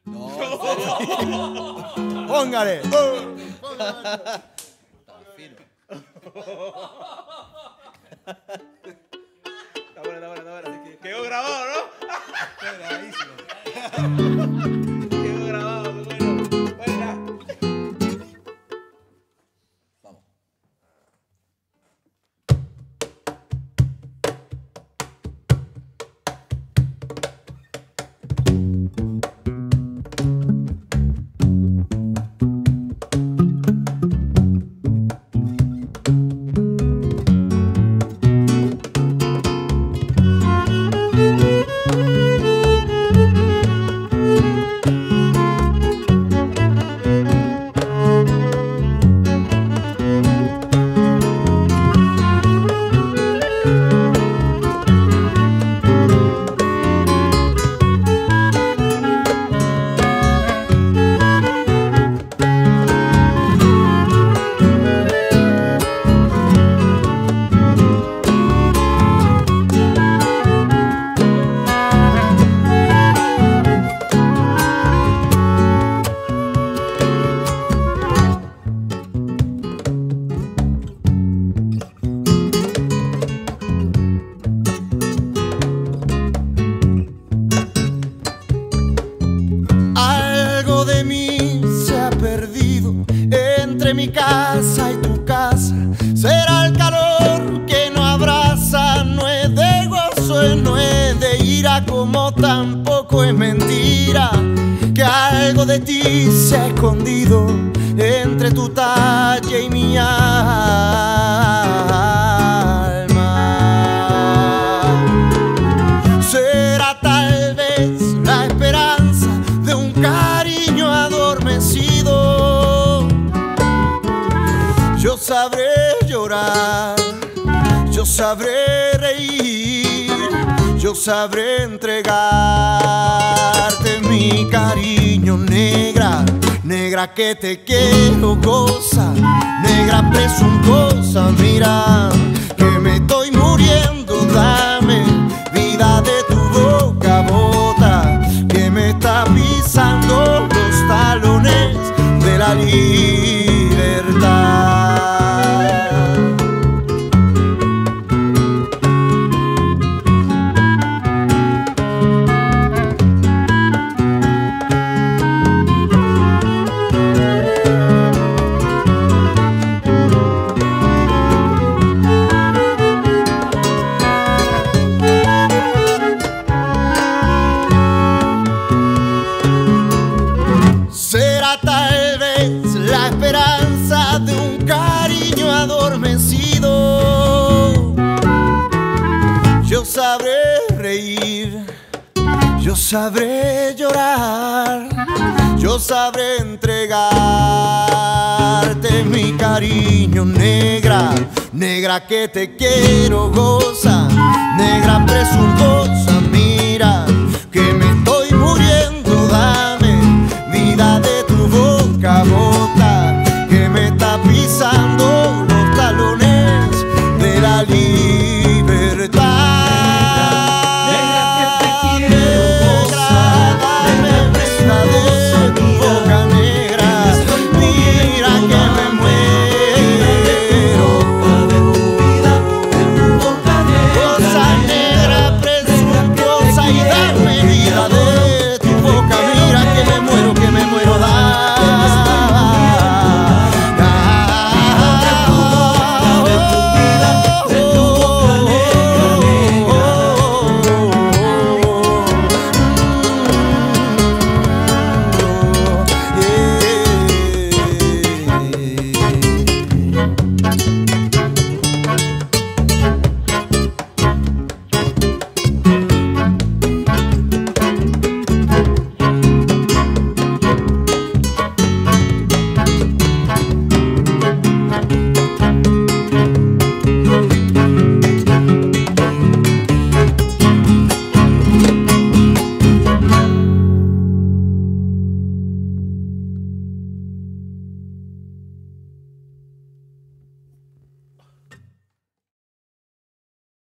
No, ¿en serio? Póngale. Está fino. Está buena. Quedó grabado, ¿no? Está grabadísimo. Quedó grabado, bueno. Buena. Vamos. Algo de mí se ha perdido entre mi casa y tu casa. Será el calor que no abraza, no es de gozo, no es de ira, como tampoco es mentira que algo de ti se ha escondido entre tu talle y mi alma. Será tal vez la esperanza de un cariño adormecido. Yo sabré llorar, yo sabré reír, yo sabré entregarte mi cariño. Negra, negra que te quiero, goza, negra presuntuosa, mira que me estoy muriendo, dame vida de tu boca, bota que me está pisando los talones de la libertad. Será tal vez la esperanza de un cariño adormecido. Yo sabré reír, yo sabré llorar, yo sabré entregarte mi cariño. Negra, negra que te quiero, goza, negra presuntuosa, mira